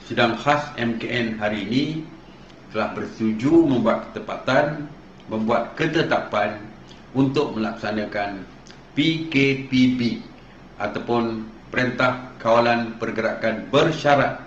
Sidang khas MKN hari ini telah bersetuju membuat ketetapan untuk melaksanakan PKPB ataupun Perintah Kawalan Pergerakan bersyarat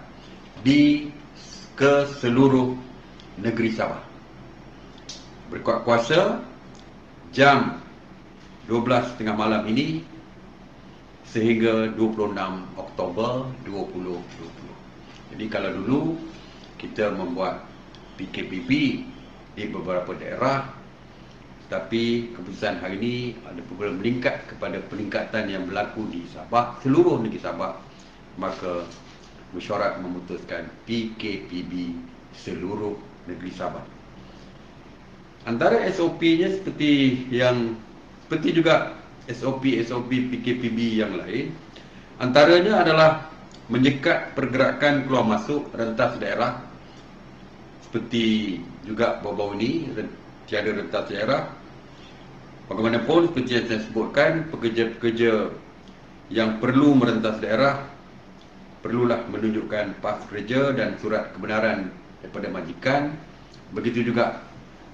ke seluruh negeri Sabah. Berkuat kuasa jam 12.30 malam ini sehingga 26 Oktober 2020. Jadi kalau dulu kita membuat PKPB di beberapa daerah, tapi keputusan hari ini ada program meningkat kepada peningkatan yang berlaku di Sabah, seluruh negeri Sabah, maka mesyuarat memutuskan PKPB seluruh negeri Sabah. Antara SOP-nya seperti juga SOP PKPB yang lain, antaranya adalah menyekat pergerakan keluar masuk rentas daerah, seperti juga baru-baru ini tiada rentas daerah. Bagaimanapun seperti yang saya sebutkan, pekerja-pekerja yang perlu merentas daerah perlulah menunjukkan pas kerja dan surat kebenaran daripada majikan. Begitu juga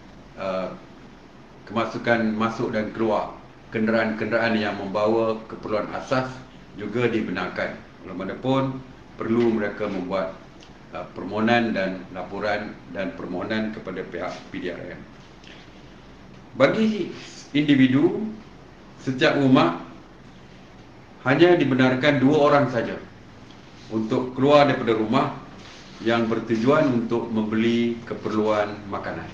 kemasukan masuk dan keluar kenderaan-kenderaan yang membawa keperluan asas juga dibenarkan. Bagaimanapun perlu mereka membuat permohonan dan laporan dan permohonan kepada pihak PDRM. Bagi individu, setiap rumah hanya dibenarkan 2 orang saja untuk keluar daripada rumah yang bertujuan untuk membeli keperluan makanan.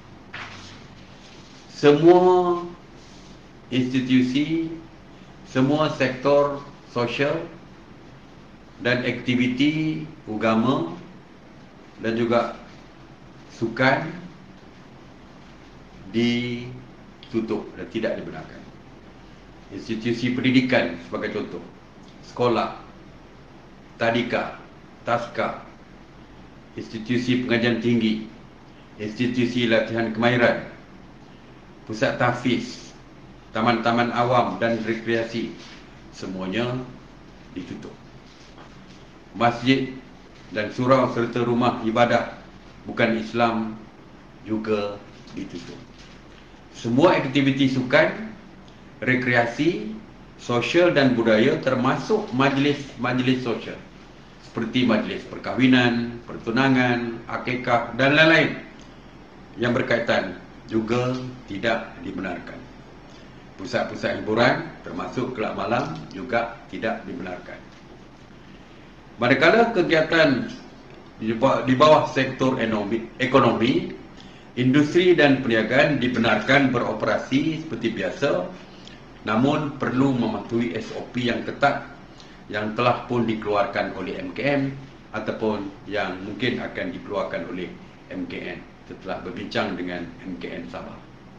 Semua institusi, semua sektor sosial dan aktiviti agama dan juga sukan ditutup dan tidak dibenarkan. Institusi pendidikan sebagai contoh, sekolah, tadika, taska, institusi pengajian tinggi, institusi latihan kemahiran, pusat tahfiz, taman-taman awam dan rekreasi, semuanya ditutup. Masjid dan surau serta rumah ibadah bukan Islam juga ditutup. Semua aktiviti sukan, rekreasi, sosial dan budaya termasuk majlis-majlis sosial seperti majlis perkahwinan, pertunangan, akikah dan lain-lain yang berkaitan juga tidak dibenarkan. Pusat-pusat hiburan termasuk kelab malam juga tidak dibenarkan. Manakala kegiatan di bawah sektor ekonomi, industri dan perniagaan dibenarkan beroperasi seperti biasa, namun perlu mematuhi SOP yang ketat yang telah pun dikeluarkan oleh MKN ataupun yang mungkin akan dikeluarkan oleh MKN setelah berbincang dengan MKN Sabah.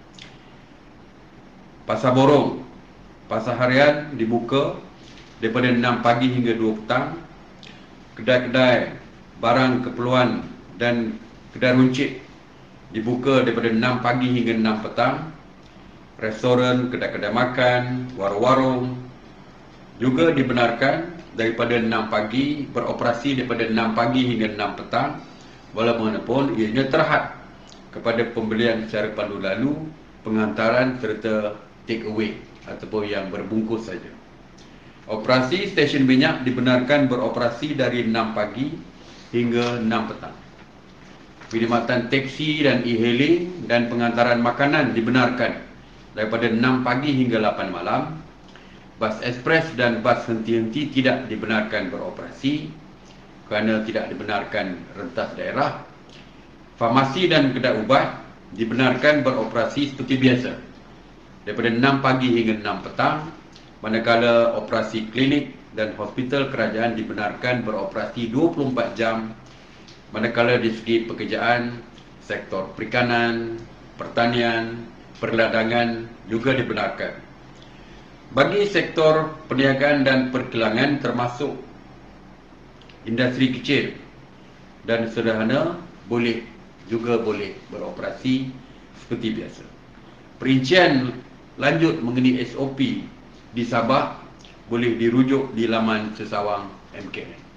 Pasar borong, pasar harian dibuka daripada 6 pagi hingga 2 petang. Kedai-kedai barang keperluan dan kedai runcit dibuka daripada 6 pagi hingga 6 petang. Restoran, kedai-kedai makan, warung-warung juga dibenarkan daripada 6 pagi, beroperasi daripada 6 pagi hingga 6 petang, walaupun ianya terhad kepada pembelian secara pandu lalu, pengantaran serta take away ataupun yang berbungkus saja. Operasi stesen minyak dibenarkan beroperasi dari 6 pagi hingga 6 petang. Perkhidmatan teksi dan e-hailing dan pengantaran makanan dibenarkan daripada 6 pagi hingga 8 malam. Bas ekspres dan bas henti-henti tidak dibenarkan beroperasi kerana tidak dibenarkan rentas daerah. Farmasi dan kedai ubat dibenarkan beroperasi seperti biasa daripada 6 pagi hingga 6 petang. Manakala operasi klinik dan hospital kerajaan dibenarkan beroperasi 24 jam. Manakala di segi pekerjaan, sektor perikanan, pertanian, perladangan juga dibenarkan. Bagi sektor perniagaan dan perkilangan termasuk industri kecil dan sederhana boleh beroperasi seperti biasa. Perincian lanjut mengenai SOP di Sabah boleh dirujuk di laman sesawang MKN.